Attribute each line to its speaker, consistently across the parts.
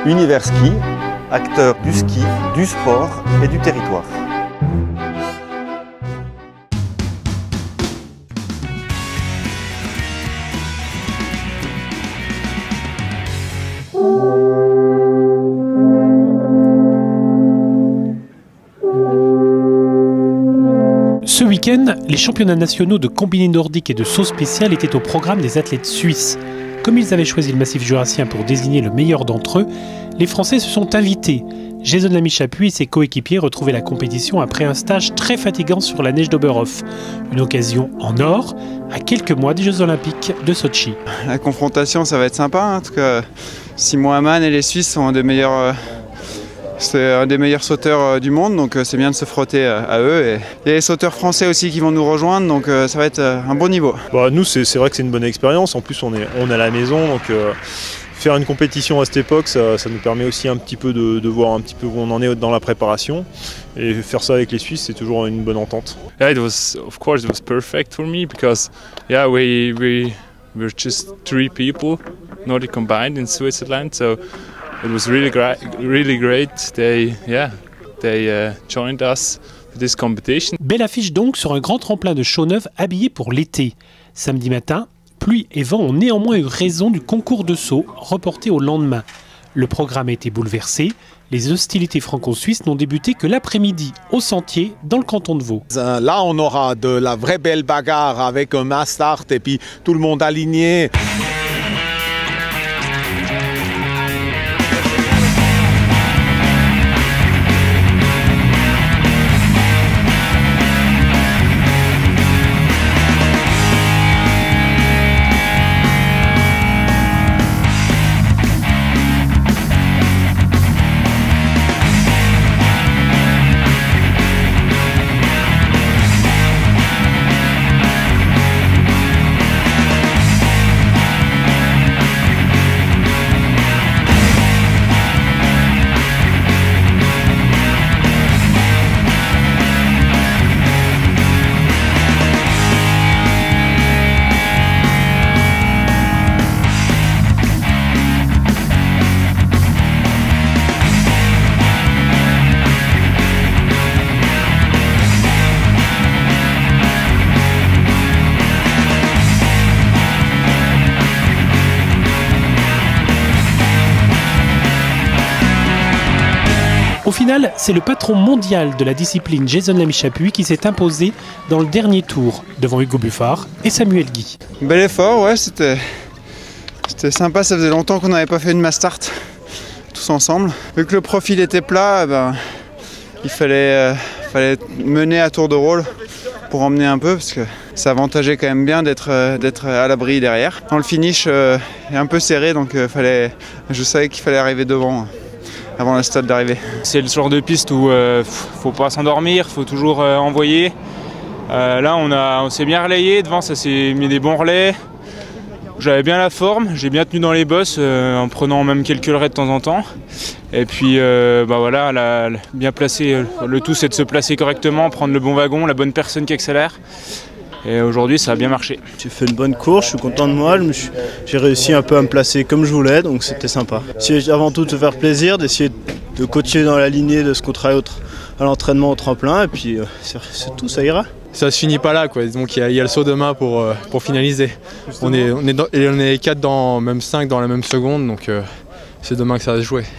Speaker 1: Univers Ski, acteur du ski, du sport et du territoire.
Speaker 2: Ce week-end, les championnats nationaux de combiné nordique et de saut spécial étaient au programme des athlètes suisses. Comme ils avaient choisi le massif jurassien pour désigner le meilleur d'entre eux, les Français se sont invités. Jason Lamy-Chappuis et ses coéquipiers retrouvaient la compétition après un stage très fatigant sur la neige d'Oberhof. Une occasion en or, à quelques mois des Jeux Olympiques de Sochi.
Speaker 3: La confrontation, ça va être sympa. En tout cas, Simon Hamann et les Suisses sont c'est un des meilleurs sauteurs du monde, donc c'est bien de se frotter à eux. Et il y a les sauteurs français aussi qui vont nous rejoindre, donc ça va être un bon niveau.
Speaker 4: Nous, c'est vrai que c'est une bonne expérience. En plus, on est à la maison, donc faire une compétition à cette époque, ça nous permet aussi un petit peu de voir un petit peu où on en est dans la préparation. Et faire ça avec les Suisses, c'est toujours une bonne entente.
Speaker 5: Yeah, of course it was perfect for me because we're just 3 people, Nordic combined in Switzerland, so it was really great. They joined us for this competition.
Speaker 2: Belle affiche donc sur un grand tremplin de Chaux-Neuve habillé pour l'été. Samedi matin, pluie et vent ont néanmoins eu raison du concours de saut reporté au lendemain. Le programme a été bouleversé. Les hostilités franco-suisses n'ont débuté que l'après-midi au Sentier dans le canton de Vaud.
Speaker 6: Là, on aura de la vraie belle bagarre avec un mass start et puis tout le monde aligné.
Speaker 2: Au final, c'est le patron mondial de la discipline Jason Lamy-Chappuis qui s'est imposé dans le dernier tour devant Hugo Buffard et Samuel Guy.
Speaker 3: Bel effort, ouais, c'était sympa, ça faisait longtemps qu'on n'avait pas fait une mass start tous ensemble. Vu que le profil était plat, il fallait mener à tour de rôle pour emmener un peu parce que ça avantageait quand même bien d'être à l'abri derrière. Dans le finish est un peu serré, donc je savais qu'il fallait arriver devant avant le stade d'arrivée.
Speaker 7: C'est le genre de piste où faut pas s'endormir, faut toujours envoyer. Là on s'est bien relayé, devant ça s'est mis des bons relais. J'avais bien la forme, j'ai bien tenu dans les bosses en prenant même quelques relais de temps en temps. Et puis voilà, bien placé, le tout c'est de se placer correctement, prendre le bon wagon, la bonne personne qui accélère. Et aujourd'hui, ça a bien marché.
Speaker 4: J'ai fait une bonne course, je suis content de moi. J'ai réussi un peu à me placer comme je voulais, donc c'était sympa. C'est avant tout de se faire plaisir, d'essayer de coacher dans la lignée de ce qu'on travaille à l'entraînement au tremplin, et puis c'est tout, ça ira.
Speaker 8: Ça se finit pas là, quoi. Donc il y a le saut demain pour finaliser. On est 4 même 5 dans la même seconde, donc c'est demain que ça va se jouer.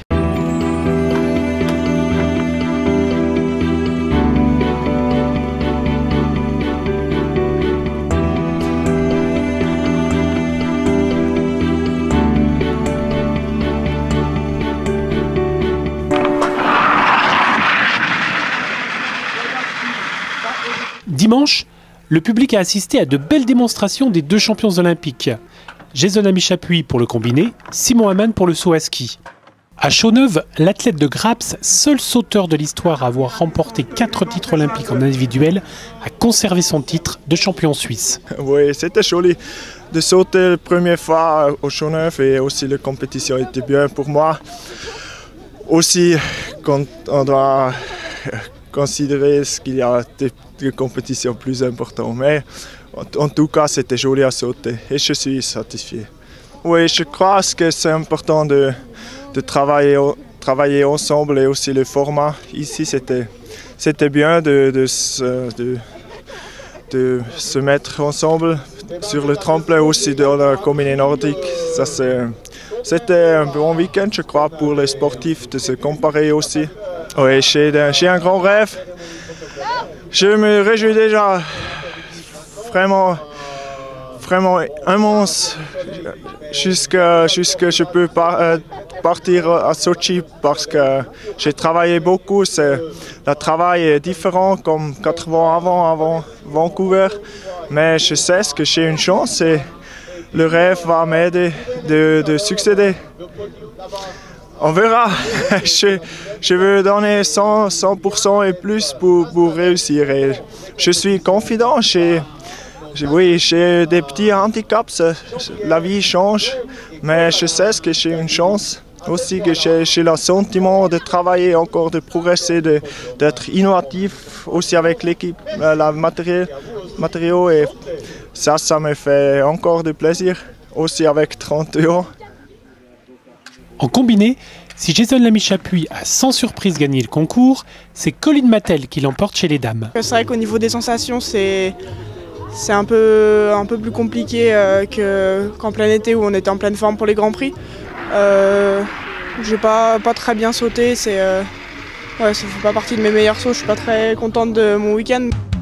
Speaker 2: Dimanche, le public a assisté à de belles démonstrations des 2 champions olympiques. Jason Lamy-Chappuis pour le combiné, Simon Hamann pour le saut à ski. À Chaux-Neuve, l'athlète de Graps, seul sauteur de l'histoire à avoir remporté 4 titres olympiques en individuel, a conservé son titre de champion suisse.
Speaker 9: Oui, c'était joli de sauter la première fois au Chaux-Neuve et aussi la compétition était bien pour moi. Aussi, quand on doit considérer qu'il y a des compétitions plus importantes. Mais en tout cas, c'était joli à sauter et je suis satisfait. Oui, je crois que c'est important de de travailler ensemble et aussi le format. Ici, c'était bien de se mettre ensemble sur le tremplin aussi dans la combiné nordique. C'était un bon week-end, je crois, pour les sportifs de se comparer aussi. Oui, j'ai un grand rêve. Je me réjouis déjà vraiment immense jusqu'à je peux partir à Sochi parce que j'ai travaillé beaucoup. Le travail est différent comme 4 ans avant Vancouver, mais je sais que j'ai une chance et le rêve va m'aider de succéder. On verra. Je veux donner 100% et plus pour réussir. Et je suis confident. Oui, j'ai des petits handicaps. La vie change, mais je sais que j'ai une chance. Aussi que j'ai le sentiment de travailler encore, de progresser, d'être innovatif aussi avec l'équipe, la matériaux et ça me fait encore de plaisir, aussi avec 30 ans.
Speaker 2: En combiné, si Jason Lamy-Chapuis a sans surprise gagné le concours, c'est Colin Mattel qui l'emporte chez les dames.
Speaker 10: C'est vrai qu'au niveau des sensations, c'est un peu plus compliqué qu'en plein été où on était en pleine forme pour les Grands Prix. J'ai pas très bien sauté, ça fait pas partie de mes meilleurs sauts, je suis pas très contente de mon week-end.